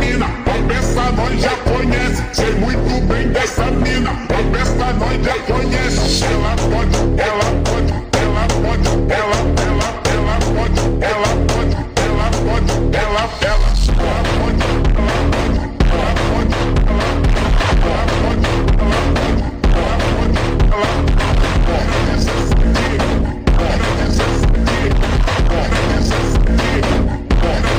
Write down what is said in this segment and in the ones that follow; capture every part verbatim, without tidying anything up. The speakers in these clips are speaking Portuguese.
mina, a peça nós já conhece. Sei muito bem dessa mina, a peça nós já conhece. Ela pode, ela pode, ela pode, ela, ela, ela pode, ela pode, ela pode, ela, ela, ela pode, ela pode, ela pode, ela, ela pode, ela pode, ela pode, ela pode dizer bora dizer bora dizer bora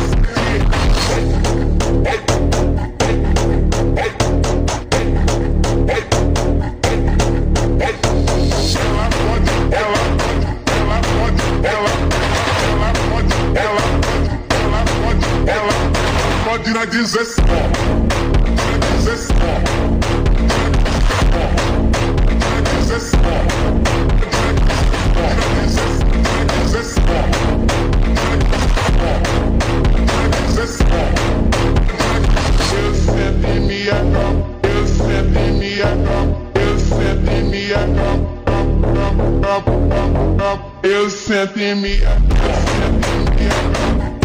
pode na dizer só, dizer só, dizer só, dizer só, dizer só. Eu sempre me acalmo, eu sempre me acalmo, eu sempre me acalmo, eu sempre me acalmo.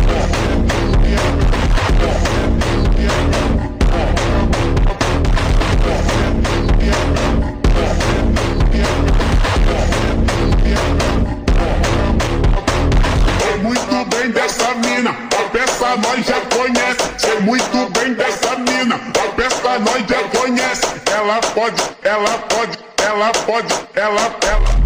Muito bem dessa mina, a peça nós já conhece. Sei muito bem dessa mina, a peça nós já conhece. Ela pode, ela pode, ela pode, ela, ela